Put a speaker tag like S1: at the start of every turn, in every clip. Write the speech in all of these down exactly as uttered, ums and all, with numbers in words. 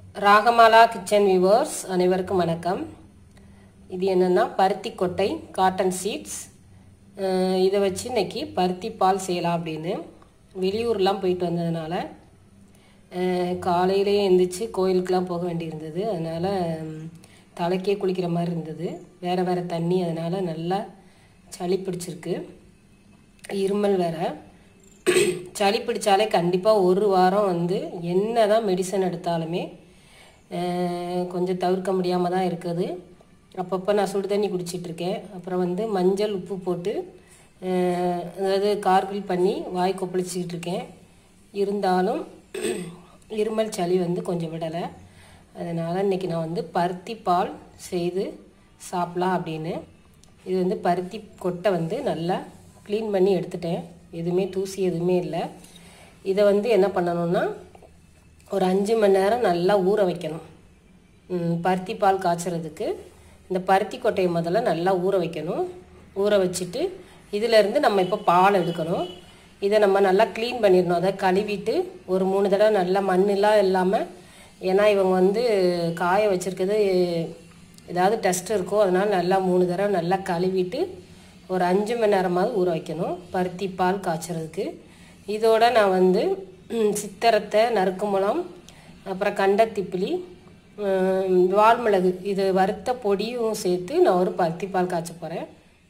S1: Ragamala kitchen viewers அனைவருக்கும் வணக்கம். இது என்னன்னா பருத்தி கொட்டை காட்டன் சீட்ஸ். இதை வச்சு இன்னைக்கு பருத்தி பால் செய்யலாம் அப்படின்னு வெளியூர்லாம் போயிட்டு வந்ததுனால காலையிலே எழுந்திரிச்சு கோயிலுக்கெலாம் போக வேண்டியிருந்தது. அதனால் தலைக்கே குளிக்கிற மாதிரி இருந்தது. வேறு வேறு தண்ணி, அதனால் நல்லா சளி பிடிச்சிருக்கு, இருமல் வேறு. சளி பிடிச்சாலே கண்டிப்பாக ஒரு வாரம் வந்து என்ன தான் மெடிசன் எடுத்தாலுமே கொஞ்சம் தவிர்க்க முடியாமல் தான் இருக்குது. அப்பப்போ நான் சுடு தண்ணி குடிச்சிட்ருக்கேன். அப்புறம் வந்து மஞ்சள் உப்பு போட்டு அதாவது கார்கில் பண்ணி வாய் கொப்பளிச்சிக்கிட்டு இருக்கேன். இருந்தாலும் இருமல் சளி வந்து கொஞ்சம் விடலை. அதனால் இன்றைக்கி நான் வந்து பருத்தி பால் செய்து சாப்பிட்லாம் அப்படின்னு. இது வந்து பருத்தி கொட்டை வந்து நல்லா க்ளீன் பண்ணி எடுத்துட்டேன். எதுவுமே தூசி எதுவுமே இல்லை. இதை வந்து என்ன பண்ணணும்னா ஒரு அஞ்சு மணி நேரம் நல்லா ஊற வைக்கணும். பருத்தி பால் காய்ச்சறதுக்கு இந்த பருத்தி கொட்டையை முதல்ல நல்லா ஊற வைக்கணும். ஊற வச்சுட்டு இதிலேருந்து நம்ம இப்போ பால் எடுக்கணும். இதை நம்ம நல்லா க்ளீன் பண்ணிடணும். அதை கழுவிட்டு ஒரு மூணு தடவை நல்லா மண்ணெலாம் இல்லாமல், ஏன்னா இவங்க வந்து காய வச்சுருக்கிறது ஏதாவது டஸ்ட் இருக்கும், அதனால் நல்லா மூணு தடவை நல்லா கழுவிட்டு ஒரு அஞ்சு மணி நேரமாவது ஊற வைக்கணும் பருத்தி பால் காய்ச்சறதுக்கு. இதோட நான் வந்து சித்தரத்தை, நறுக்குமுளம், அப்புறம் கண்டத்திப்பிலி, வால்மிளகு, இது வறுத்த பொடியும் சேர்த்து நான் ஒரு பருத்தி பால் காய்ச்ச போகிறேன்.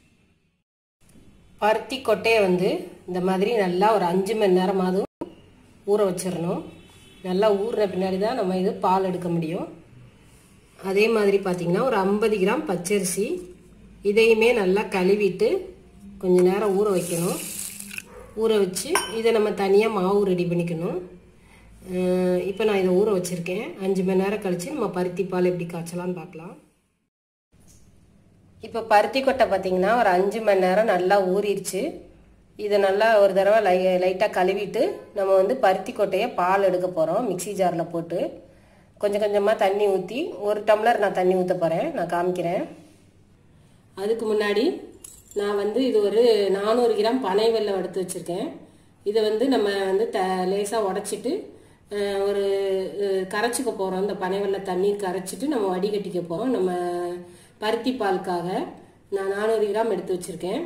S1: பருத்தி கொட்டையை வந்து இந்த மாதிரி நல்லா ஒரு அஞ்சு மணி நேரமாவது ஊற வச்சிடணும். நல்லா ஊறின பின்னாடி தான் நம்ம இது பால் எடுக்க முடியும். அதே மாதிரி பார்த்திங்கன்னா ஒரு ஐம்பது கிராம் பச்சரிசி, இதையுமே நல்லா கழுவிட்டு கொஞ்சம் நேரம் ஊற வைக்கணும். ஊற வச்சு இதை நம்ம தனியாக மாவு ரெடி பண்ணிக்கணும். இப்போ நான் இதை ஊற வச்சுருக்கேன். அஞ்சு மணி நேரம் கழித்து நம்ம பருத்தி பால் எப்படி காய்ச்சலான்னு பார்க்கலாம். இப்போ பருத்தி கொட்டை பார்த்திங்கன்னா ஒரு அஞ்சு மணி நேரம் நல்லா ஊறிடுச்சு. இதை நல்லா ஒரு தடவை லை லைட்டாக கழுவிட்டு நம்ம வந்து பருத்தி கொட்டையை பால் எடுக்க போகிறோம். மிக்சி ஜாரில் போட்டு கொஞ்சம் கொஞ்சமாக தண்ணி ஊற்றி ஒரு டம்ளர் நான் தண்ணி ஊற்ற போகிறேன். நான் காமிக்கிறேன். அதுக்கு முன்னாடி நான் வந்து இது ஒரு நானூறு கிராம் பனை வெல்லம் எடுத்து வச்சுருக்கேன். இதை வந்து நம்ம வந்து த லேசாக உடச்சிட்டு ஒரு கரைச்சிக்க போகிறோம். இந்த பனை வெல்லம் தண்ணி கரைச்சிட்டு நம்ம வடிகட்டிக்க போகிறோம். நம்ம பருத்தி பாலுக்காக நான் நானூறு கிராம் எடுத்து வச்சுருக்கேன்.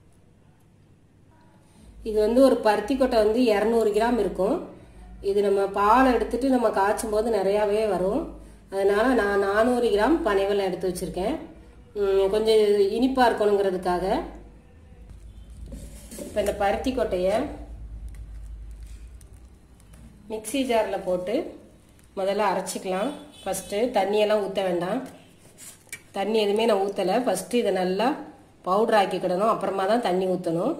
S1: இது வந்து ஒரு பருத்தி கொட்டை வந்து இரநூறு கிராம் இருக்கும். இது நம்ம பால் எடுத்துட்டு நம்ம காய்ச்சும் போது நிறையாவே வரும். அதனால் நான் நானூறு கிராம் பனை வெல்லம் எடுத்து வச்சுருக்கேன். கொஞ்சம் இனிப்பாக இருக்கணுங்கிறதுக்காக. இப்போ இந்த பருத்தி கொட்டையை மிக்சி ஜாரில் போட்டு முதல்ல அரைச்சிக்கலாம். ஃபஸ்ட்டு தண்ணியெல்லாம் ஊற்ற வேண்டாம். தண்ணி எதுவுமே நான் ஊற்றலை. ஃபஸ்ட்டு இதை நல்லா பவுடர் ஆக்கிக்கிடணும், அப்புறமா தான் தண்ணி ஊற்றணும்.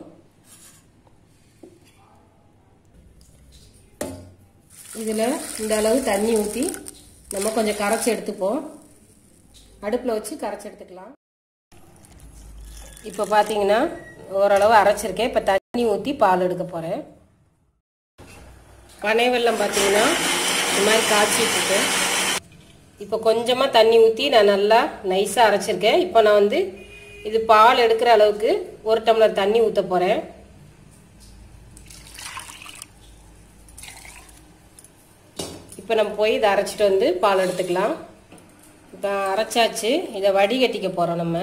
S1: இதில் இந்த அளவு தண்ணி ஊற்றி நம்ம கொஞ்சம் கரைச்சி எடுத்துப்போம். அடுப்பில் வச்சு கரைச்சி எடுத்துக்கலாம். இப்போ பார்த்தீங்கன்னா ஓரளவு அரைச்சிருக்கேன். இப்போ தண்ணி ஊற்றி பால் எடுக்க போகிறேன். பனை வெல்லம் பார்த்தீங்கன்னா இந்த மாதிரி காய்ச்சிட்டு இப்போ கொஞ்சமாக தண்ணி ஊற்றி நான் நல்லா நைஸாக அரைச்சிருக்கேன். இப்போ நான் வந்து இது பால் எடுக்கிற அளவுக்கு ஒரு டம்ளர் தண்ணி ஊற்ற போகிறேன். இப்போ நம்ம போய் இதை அரைச்சிட்டு வந்து பால் எடுத்துக்கலாம். இப்போ அரைச்சாச்சு. இதை வடிகட்டிக்க போகிறோம். நம்ம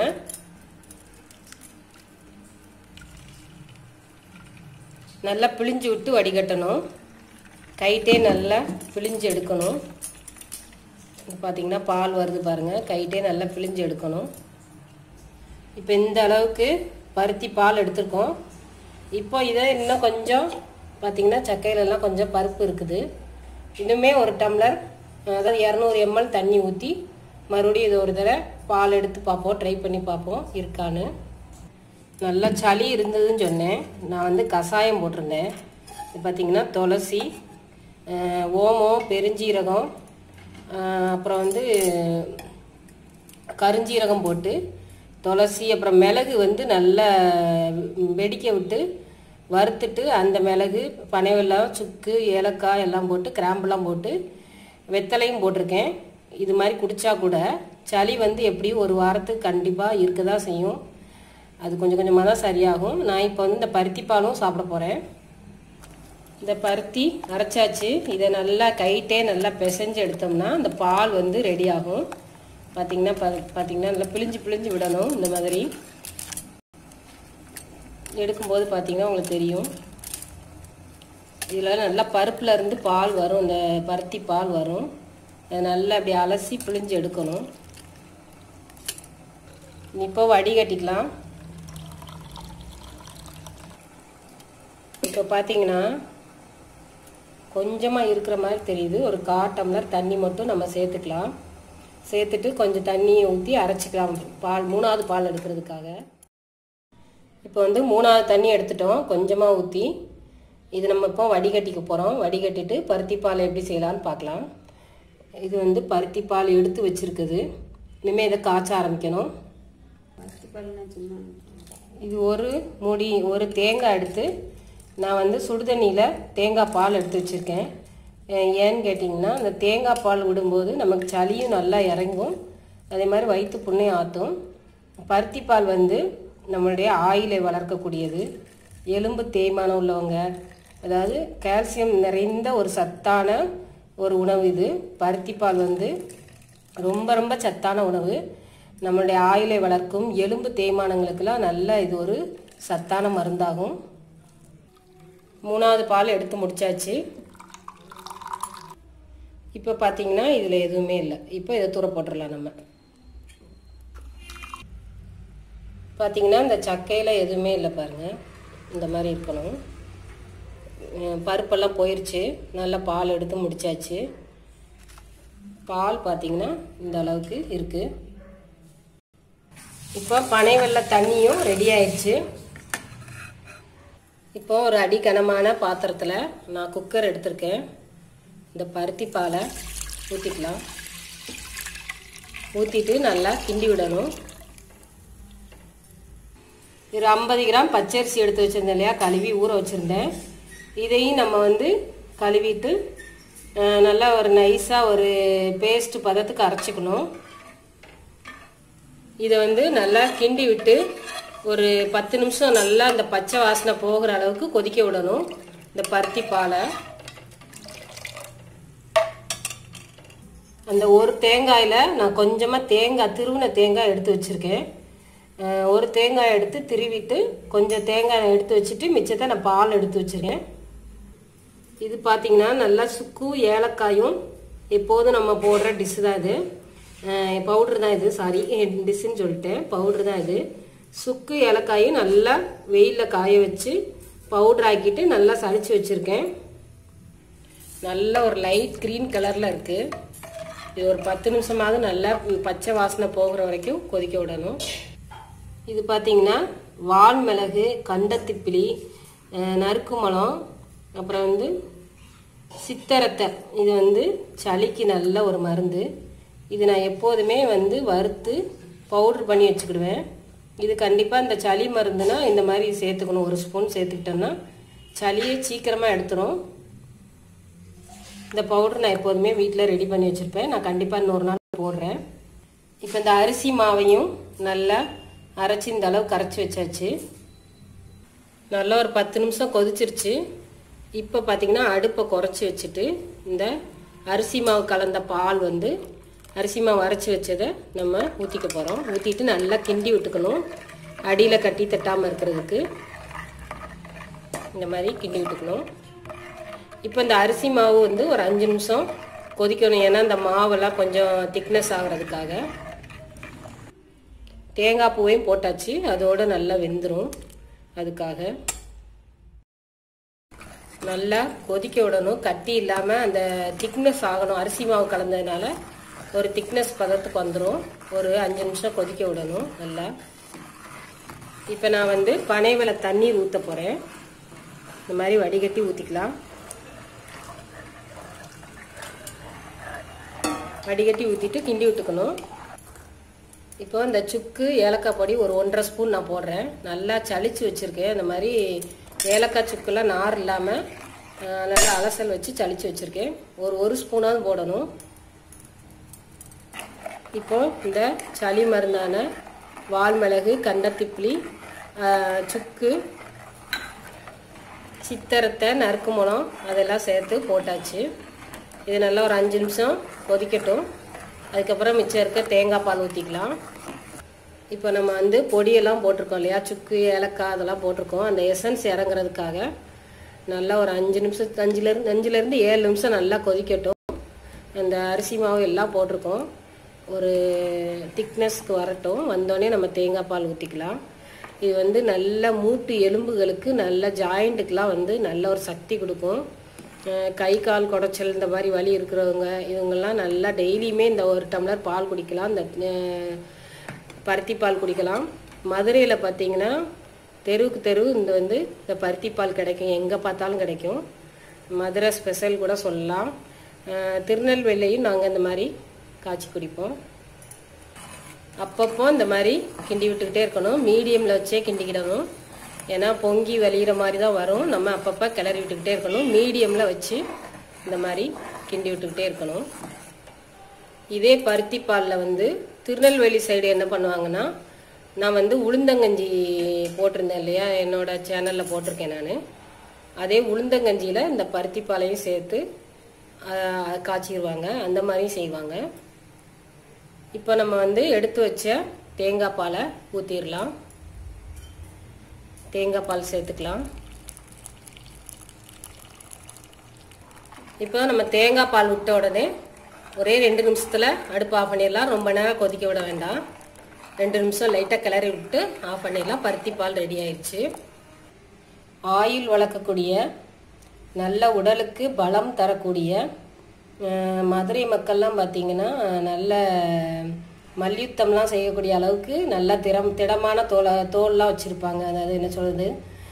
S1: நல்லா பிழிஞ்சு விட்டு வடிகட்டணும். கைட்டே நல்லா பிழிஞ்சு எடுக்கணும். பார்த்தீங்கன்னா பால் வருது பாருங்கள். கைட்டே நல்லா பிழிஞ்சு எடுக்கணும். இப்போ இந்த அளவுக்கு பருத்தி பால் எடுத்துருக்கோம். இப்போ இதை இன்னும் கொஞ்சம் பார்த்தீங்கன்னா சக்கையிலலாம் கொஞ்சம் பருப்பு இருக்குது. இன்னுமே ஒரு டம்ளர், அதாவது இரநூறு எம்எல் தண்ணி ஊற்றி மறுபடியும் இது ஒரு தடவை பால் எடுத்து பார்ப்போம், ட்ரை பண்ணி பார்ப்போம் இருக்கான்னு. நல்லா சளி இருந்ததுன்னு சொன்னேன். நான் வந்து கஷாயம் போட்டிருந்தேன். இது பார்த்திங்கன்னா துளசி, ஓமம், பெருஞ்சீரகம், அப்புறம் வந்து கருஞ்சீரகம் போட்டு துளசி, அப்புறம் மிளகு வந்து நல்லா வெடிக்க விட்டு வறுத்துட்டு அந்த மிளகு, பனை வெல்லம், சுக்கு, ஏலக்காய் எல்லாம் போட்டு கிராம்பெல்லாம் போட்டு வெத்தலையும் போட்டிருக்கேன். இது மாதிரி குடித்தா கூட சளி வந்து எப்படியும் ஒரு வாரத்துக்கு கண்டிப்பாக இருக்க தான் செய்யும். அது கொஞ்சம் கொஞ்சமாக தான் சரியாகும். நான் இப்போ வந்து இந்த பருத்தி பாலும் சாப்பிட போகிறேன். இந்த பருத்தி அரைச்சாச்சு. இதை நல்லா கைட்டே நல்லா பிசைஞ்சு எடுத்தோம்னா அந்த பால் வந்து ரெடி ஆகும். பார்த்திங்கன்னா ப பார்த்திங்கன்னா நல்லா பிழிஞ்சு பிழிஞ்சு விடணும். இந்த மாதிரி எடுக்கும்போது பார்த்திங்கன்னா உங்களுக்கு தெரியும். இதில் நல்லா பருப்பில் இருந்து பால் வரும், இந்த பருத்தி பால் வரும். அதை நல்லா அப்படி அலசி பிழிஞ்சு எடுக்கணும். இப்போ வடிகட்டிக்கலாம். இப்போ பார்த்தீங்கன்னா கொஞ்சமாக இருக்கிற மாதிரி தெரியுது. ஒரு கால் டம்ளர் தண்ணி மட்டும் நம்ம சேர்த்துக்கலாம். சேர்த்துட்டு கொஞ்சம் தண்ணியை ஊற்றி அரைச்சிக்கலாம், பால் மூணாவது பால் எடுக்கிறதுக்காக. இப்போ வந்து மூணாவது தண்ணி எடுத்துட்டோம், கொஞ்சமாக ஊற்றி. இது நம்ம இப்போ வடிகட்டிக்க போகிறோம். வடிகட்டிட்டு பருத்தி பால் எப்படி செய்யலான்னு பார்க்கலாம். இது வந்து பருத்தி பால் எடுத்து வச்சுருக்குது. இனிமேல் இதை காய்ச்ச ஆரம்பிக்கணும். இது ஒரு மூடி ஒரு தேங்காய் எடுத்து நான் வந்து சுடுதண்ணியில் தேங்காய் பால் எடுத்து வச்சுருக்கேன். ஏன்னு கேட்டிங்கன்னா அந்த தேங்காய் பால் விடும்போது நமக்கு சளியும் நல்லா இறங்கும், அதே மாதிரி வயிற்று புண்ணையும் ஆற்றும். பருத்தி பால் வந்து நம்மளுடைய ஆயிலை வளர்க்கக்கூடியது, எலும்பு தேய்மானம் உள்ளவங்க, அதாவது கால்சியம் நிறைந்த ஒரு சத்தான ஒரு உணவு இது. பருத்தி பால் வந்து ரொம்ப ரொம்ப சத்தான உணவு. நம்மளுடைய ஆயிலை வளர்க்கும், எலும்பு தேய்மானங்களுக்கெல்லாம் நல்ல இது ஒரு சத்தான மருந்தாகும். மூணாவது பால் எடுத்து முடிச்சாச்சு. இப்போ பார்த்தீங்கன்னா இதில் எதுவுமே இல்லை. இப்போ இதை தூர போட்டுடலாம். நம்ம பார்த்தீங்கன்னா இந்த சக்கையில் எதுவுமே இல்லை பாருங்கள், இந்த மாதிரி இருக்கணும். பருப்பெல்லாம் போயிடுச்சு. நல்லா பால் எடுத்து முடிச்சாச்சு. பால் பார்த்தீங்கன்னா இந்த அளவுக்கு இருக்குது. இப்போ பனை வெல்ல தண்ணியும் ரெடி ஆயிடுச்சு. இப்போ ஒரு அடிக்கனமான பாத்திரத்தில் நான் குக்கர் எடுத்திருக்கேன். இந்த பருத்தி பாலை ஊற்றிக்கலாம். ஊற்றிட்டு நல்லா கிண்டி விடணும். ஒரு ஐம்பது கிராம் பச்சரிசி எடுத்து வச்சுருந்தேன் இல்லையா, கழுவி ஊற வச்சுருந்தேன். இதையும் நம்ம வந்து கழுவிட்டு நல்லா ஒரு நைஸாக ஒரு பேஸ்ட் பதத்துக்கு அரைச்சிக்கணும். இதை வந்து நல்லா கிண்டி விட்டு ஒரு பத்து நிமிஷம் நல்லா இந்த பச்சை வாசனை போகிற அளவுக்கு கொதிக்க விடணும் இந்த பருத்தி பாலை. அந்த ஒரு தேங்காயில் நான் கொஞ்சமாக தேங்காய் திருவின தேங்காய் எடுத்து வச்சுருக்கேன். ஒரு தேங்காய் எடுத்து திருவிட்டு கொஞ்சம் தேங்காய் எடுத்து வச்சுட்டு மிச்சத்தை நான் பால் எடுத்து வச்சுருக்கேன். இது பார்த்திங்கன்னா நல்லா சுக்கு ஏலக்காயும் எப்போதும் நம்ம போடுற டிஷ்ஷு தான் இது. பவுட்ரு தான் இது, சாரி டிஷ்ஷுன்னு சொல்லிட்டேன், பவுட்ரு தான் இது. சுக்கு ஏலக்காயும் நல்லா வெயிலில் காய வச்சு பவுட்ரு ஆக்கிட்டு நல்லா சளிச்சு வச்சுருக்கேன். நல்ல ஒரு லைட் க்ரீன் கலரில் இருக்குது. இது ஒரு பத்து நிமிஷமாவது நல்லா பச்சை வாசனை போகிற வரைக்கும் கொதிக்க விடணும். இது பார்த்திங்கன்னா வால் மிளகு, கண்டத்திப்பிலி, நறுக்குமலம், அப்புறம் வந்து சித்தரத்தை. இது வந்து சளிக்கு நல்ல ஒரு மருந்து. இது நான் எப்போதுமே வந்து வறுத்து பவுட்ரு பண்ணி வச்சுக்கிடுவேன். இது கண்டிப்பாக இந்த சளி மருந்துனா இந்த மாதிரி சேர்த்துக்கணும். ஒரு ஸ்பூன் சேர்த்துக்கிட்டோம்னா சளியை சீக்கிரமாக எடுத்துரும். இந்த பவுட்ரு நான் எப்போதுமே வீட்டில் ரெடி பண்ணி வச்சுருப்பேன். நான் கண்டிப்பாக இன்னொரு நாள் போடுறேன். இப்போ இந்த அரிசி மாவையும் நல்லா அரைச்சி இந்த அளவு கரைச்சி வச்சாச்சு. நல்லா ஒரு பத்து நிமிஷம் கொதிச்சிருச்சு. இப்போ பார்த்திங்கன்னா அடுப்பை குறைச்சி வச்சுட்டு இந்த அரிசி மாவு கலந்த பால் வந்து அரிசி மாவு அரைச்சி வச்சதை நம்ம ஊற்றிக்க போகிறோம். ஊற்றிட்டு நல்லா கிண்டி விட்டுக்கணும், அடியில் கட்டி தட்டாமல் இருக்கிறதுக்கு. இந்த மாதிரி கிண்டி விட்டுக்கணும். இப்போ இந்த அரிசி மாவு வந்து ஒரு அஞ்சு நிமிஷம் கொதிக்கணும். ஏன்னா இந்த மாவெல்லாம் கொஞ்சம் திக்னஸ் ஆகிறதுக்காக. தேங்காய் பூவையும் போட்டாச்சு, அதோடு நல்லா வெந்துடும். அதுக்காக நல்லா கொதிக்க விடணும், கட்டி இல்லாமல் அந்த திக்னஸ் ஆகணும். அரிசி மாவு கலந்ததுனால ஒரு திக்னஸ் பதத்துக்கு வந்துடும். ஒரு அஞ்சு நிமிஷம் கொதிக்க விடணும் நல்லா. இப்போ நான் வந்து பனை வெல்ல தண்ணீர் ஊற்ற போகிறேன். இந்த மாதிரி வடிகட்டி ஊற்றிக்கலாம். வடிகட்டி ஊற்றிட்டு கிண்டி விட்டுக்கணும். இப்போ இந்த சுக்கு ஏலக்காய் பொடி ஒரு ஒன்றரை ஸ்பூன் நான் போடுறேன். நல்லா சளிச்சு வச்சுருக்கேன். இந்த மாதிரி ஏலக்காய் சுக்குலாம் நார் இல்லாமல் நல்லா அலசல் வச்சு சளிச்சு வச்சுருக்கேன். ஒரு ஒரு ஸ்பூனாவது போடணும். இப்போ இந்த சளி மருந்தான வால்மிளகு, கண்டத்திப்பிலி, சுக்கு, சித்தரத்தை நறுக்கு மூலம் அதெல்லாம் சேர்த்து போட்டாச்சு. இது நல்லா ஒரு அஞ்சு நிமிஷம் கொதிக்கட்டும். அதுக்கப்புறம் மிச்சம் இருக்க தேங்காய் பால் ஊற்றிக்கலாம். இப்போ நம்ம வந்து பொடியெல்லாம் போட்டிருக்கோம் இல்லையா, சுக்கு ஏலக்காய் அதெல்லாம் போட்டிருக்கோம். அந்த எசன்ஸ் இறங்குறதுக்காக நல்லா ஒரு அஞ்சு நிமிஷம் அஞ்சுலேருந்து அஞ்சுலேருந்து ஏழு நிமிஷம் நல்லா கொதிக்கட்டும். அந்த அரிசி மாவு எல்லாம் போட்டிருக்கோம். ஒரு திக்னஸ்க்கு வரட்டும். வந்தோடனே நம்ம தேங்காய் பால் ஊற்றிக்கலாம். இது வந்து நல்ல மூட்டு எலும்புகளுக்கு நல்ல ஜாயிண்ட்டுக்கெலாம் வந்து நல்ல ஒரு சக்தி கொடுக்கும். கை கால் குடைச்சல் இந்த மாதிரி வலி இருக்கிறவங்க இவங்கெல்லாம் நல்லா டெய்லியுமே இந்த ஒரு டம்ளர் பால் குடிக்கலாம். இந்த பருத்தி பால் குடிக்கலாம். மதுரையில் பார்த்தீங்கன்னா தெருவுக்கு தெரு இந்த வந்து இந்த பருத்தி பால் கிடைக்கும், எங்கே பார்த்தாலும் கிடைக்கும். மதுரை ஸ்பெஷல் கூட சொல்லலாம். திருநெல்வேலியும் நாங்கள் இந்த மாதிரி காய்ச்சி குடிப்போம். அப்பப்போ இந்த மாதிரி கிண்டி விட்டுக்கிட்டே இருக்கணும். மீடியமில் வச்சே கிண்டிக்கிடணும். ஏன்னா பொங்கி வெளியிற மாதிரி தான் வரும். நம்ம அப்பப்போ கிளறி விட்டுக்கிட்டே இருக்கணும். மீடியமில் வச்சு இந்த மாதிரி கிண்டி விட்டுக்கிட்டே இருக்கணும். இதே பருத்தி பாலில் வந்து திருநெல்வேலி சைடு என்ன பண்ணுவாங்கன்னா, நான் வந்து உளுந்தங்கஞ்சி போட்டிருந்தேன் இல்லையா, என்னோட சேனலில் போட்டிருக்கேன் நான். அதே உளுந்தங்கஞ்சியில் இந்த பருத்தி பாலையும் சேர்த்து காய்ச்சிடுவாங்க. அந்த மாதிரியும் செய்வாங்க. இப்போ நம்ம வந்து எடுத்து வச்ச தேங்காய் பாலை ஊற்றிடலாம். தேங்காய் பால் சேர்த்துக்கலாம். இப்போ நம்ம தேங்காய் பால் விட்ட உடனே ஒரே ரெண்டு நிமிஷத்தில் அடுப்பு ஆஃப் பண்ணிடலாம். ரொம்ப நேரம் கொதிக்க விட வேண்டாம். ரெண்டு நிமிஷம் லைட்டாக கிளறி விட்டு ஆஃப் பண்ணிடலாம். பருத்தி பால் ரெடி ஆயிடுச்சு. ஆயில் வளர்க்கக்கூடிய நல்ல உடலுக்கு பலம் தரக்கூடிய மதுரை மக்கள்லாம் பார்த்திங்கன்னா நல்ல மல்யுத்தம்லாம் செய்யக்கூடிய அளவுக்கு நல்ல திறம் திடமான தோலை தோல்லாம் வச்சுருப்பாங்க. அதாவது என்ன சொல்கிறது,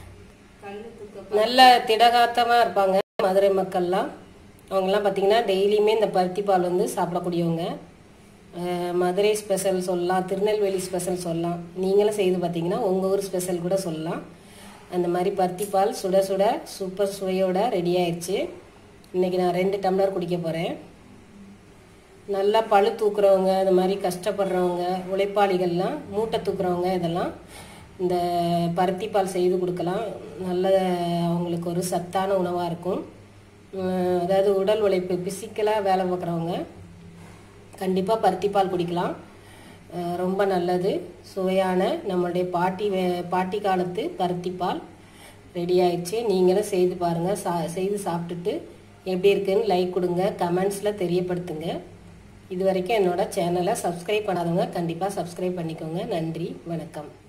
S1: நல்ல திடகாத்தமாக இருப்பாங்க மதுரை மக்கள்லாம். அவங்கெல்லாம் பார்த்திங்கன்னா டெய்லியுமே இந்த பருத்தி பால் வந்து சாப்பிடக்கூடியவங்க. மதுரை ஸ்பெஷல் சொல்லலாம், திருநெல்வேலி ஸ்பெஷல் சொல்லலாம். நீங்களும் செய்து பார்த்தீங்கன்னா உங்கள் ஊர் ஸ்பெஷல் கூட சொல்லலாம். அந்த மாதிரி பருத்தி பால் சுட சுட சூப்பர் சுவையோட ரெடி ஆயிடுச்சு. இன்றைக்கி நான் ரெண்டு டம்ளர் குடிக்க போகிறேன். நல்லா பழு தூக்குறவங்க, இந்த மாதிரி கஷ்டப்படுறவங்க, உழைப்பாளிகள்லாம், மூட்டை தூக்குறவங்க இதெல்லாம் இந்த பருத்தி பால் செய்து கொடுக்கலாம். நல்ல அவங்களுக்கு ஒரு சத்தான உணவாக இருக்கும். அதாவது உடல் உழைப்பு பிசிக்கலாக வேலை பார்க்குறவங்க கண்டிப்பாக பருத்தி பால் குடிக்கலாம். ரொம்ப நல்லது. சுவையான நம்மளுடைய பாட்டி பாட்டி காலத்து பருத்தி பால் ரெடி ஆயிடுச்சு. நீங்களும் செய்து பாருங்கள். சா செய்து சாப்பிட்டுட்டு எப்படி இருக்குன்னு லைக் கொடுங்க, கமெண்ட்ஸில் தெரியப்படுத்துங்க. இது வரைக்கும் என்னோட சேனலை சப்ஸ்கிரைப் பண்ணாதவங்க கண்டிப்பாக சப்ஸ்கிரைப் பண்ணிக்கோங்க. நன்றி, வணக்கம்.